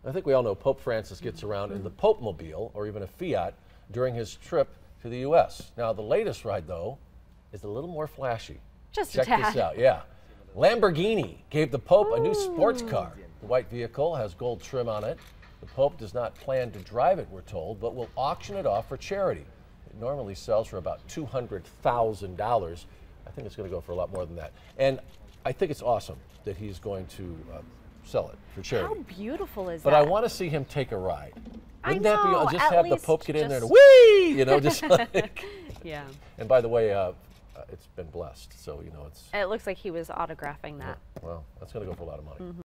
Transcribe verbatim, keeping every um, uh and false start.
I think we all know Pope Francis gets around in the Popemobile or even a Fiat during his trip to the U S Now, the latest ride, though, is a little more flashy. Just Check a tad. this out, yeah. Lamborghini gave the Pope Ooh. a new sports car. The white vehicle has gold trim on it. The Pope does not plan to drive it, we're told, but will auction it off for charity. It normally sells for about two hundred thousand dollars. I think it's going to go for a lot more than that. And I think it's awesome that he's going to uh, sell it for charity. How beautiful is But that? I want to see him take a ride. I Wouldn't that know, be just at have the least Pope get in there and just- whee, you know, just like. Yeah. And by the way, uh, uh, it's been blessed, so you know it's. It looks like he was autographing that. Well, that's going to go for a lot of money. Mm-hmm.